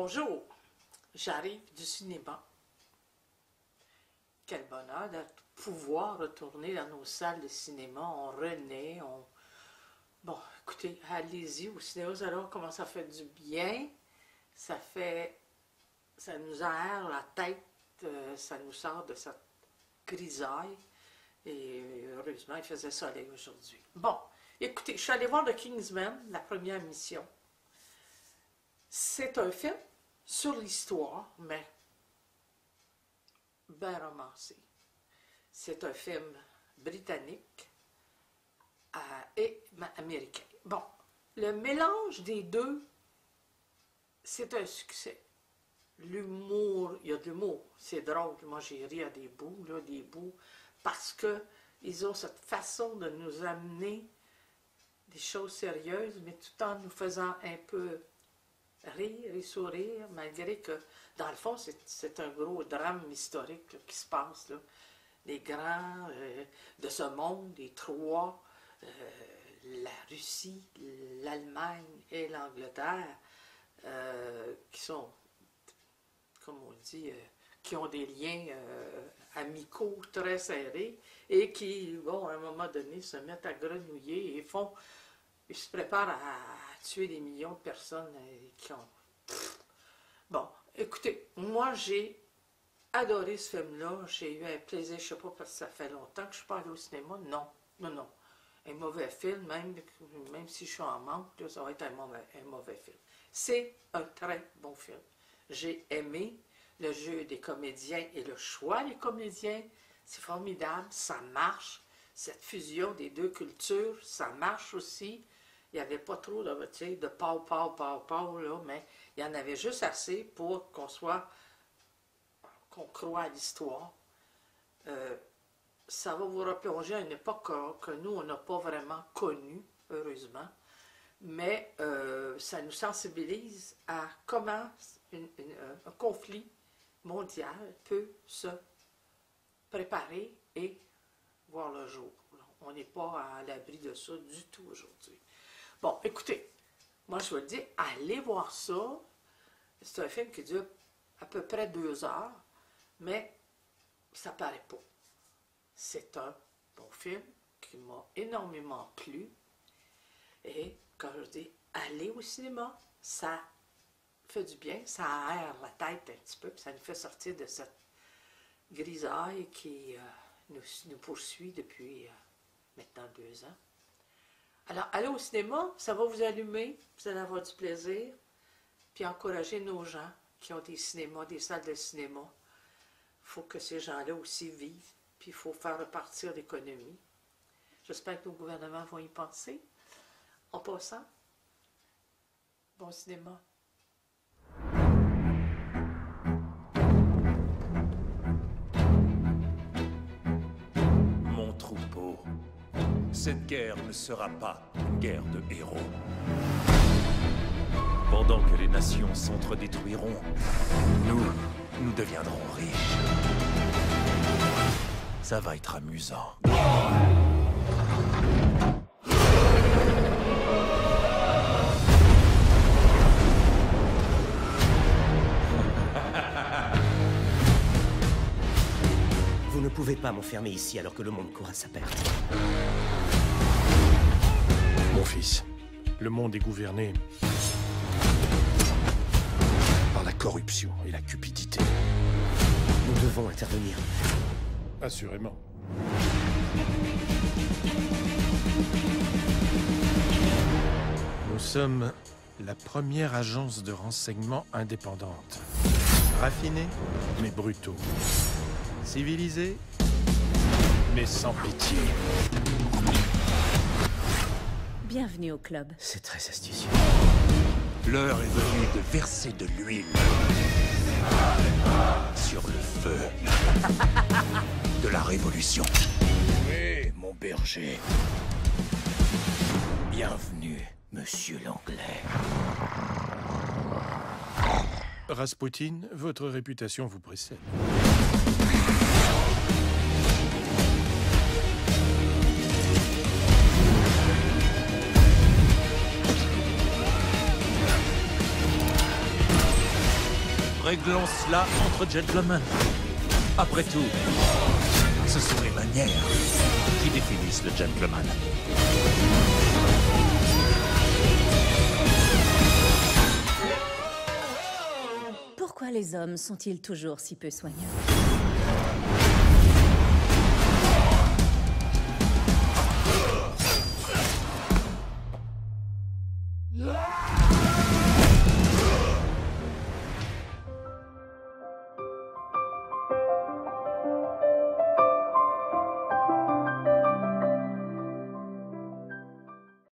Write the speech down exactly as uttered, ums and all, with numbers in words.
Bonjour, j'arrive du cinéma. Quel bonheur de pouvoir retourner dans nos salles de cinéma. On renaît, on... Bon, écoutez, allez-y au cinéma, vous allez voir comment ça fait du bien. Ça fait... Ça nous aère la tête, euh, ça nous sort de cette grisaille. Et heureusement, il faisait soleil aujourd'hui. Bon, écoutez, je suis allée voir The Kingsman, la première mission. C'est un film sur l'histoire, mais bien romancé. C'est un film britannique euh, et américain. Bon, le mélange des deux, c'est un succès. L'humour, il y a de l'humour, c'est drôle. Moi, j'ai ri à des bouts, là, des bouts, parce qu'ils ont cette façon de nous amener des choses sérieuses, mais tout en nous faisant un peu rire et sourire, malgré que, dans le fond, c'est un gros drame historique là, qui se passe. Là. Les grands euh, de ce monde, les trois, euh, la Russie, l'Allemagne et l'Angleterre, euh, qui sont, comme on dit, euh, qui ont des liens euh, amicaux très serrés et qui, bon, à un moment donné, se mettent à grenouiller et font, ils se préparent à tuer des millions de personnes qui ont... Bon, écoutez, moi j'ai adoré ce film-là, j'ai eu un plaisir, je ne sais pas parce que ça fait longtemps que je ne suis pas allée au cinéma, non, non, non. Un mauvais film, même, même si je suis en manque, là, ça va être un mauvais, un mauvais film. C'est un très bon film. J'ai aimé le jeu des comédiens et le choix des comédiens, c'est formidable, ça marche. Cette fusion des deux cultures, ça marche aussi. Il n'y avait pas trop de, tu sais, de pau, pau, pau, pau, là, mais il y en avait juste assez pour qu'on soit, qu'on croie à l'histoire. Euh, ça va vous replonger à une époque que, que nous, on n'a pas vraiment connue, heureusement, mais euh, ça nous sensibilise à comment une, une, un conflit mondial peut se préparer et voir le jour. On n'est pas à l'abri de ça du tout aujourd'hui. Bon, écoutez, moi je vous le dis, allez voir ça. C'est un film qui dure à peu près deux heures, mais ça paraît pas. C'est un bon film qui m'a énormément plu. Et quand je dis allez au cinéma, ça fait du bien, ça aère la tête un petit peu, puis ça nous fait sortir de cette grisaille qui euh, nous, nous poursuit depuis euh, maintenant deux ans. Alors, aller au cinéma, ça va vous allumer, vous allez avoir du plaisir, puis encourager nos gens qui ont des cinémas, des salles de cinéma. Il faut que ces gens-là aussi vivent, puis il faut faire repartir l'économie. J'espère que nos gouvernements vont y penser. En passant, bon cinéma. Mon troupeau. Cette guerre ne sera pas une guerre de héros. Pendant que les nations s'entre-détruiront, nous, nous deviendrons riches. Ça va être amusant. Vous ne pouvez pas m'enfermer ici alors que le monde court à sa perte. Mon fils, le monde est gouverné par la corruption et la cupidité. Nous devons intervenir. Assurément. Nous sommes la première agence de renseignement indépendante. Raffinés, mais brutaux. Civilisés, mais sans pitié. Bienvenue au club. C'est très astucieux. L'heure est venue de verser de l'huile sur le feu de la révolution. Oui, mon berger. Bienvenue, monsieur l'Anglais. Rasputin, votre réputation vous précède. Réglons cela entre gentlemen. Après tout, ce sont les manières qui définissent le gentleman. Pourquoi les hommes sont-ils toujours si peu soigneux?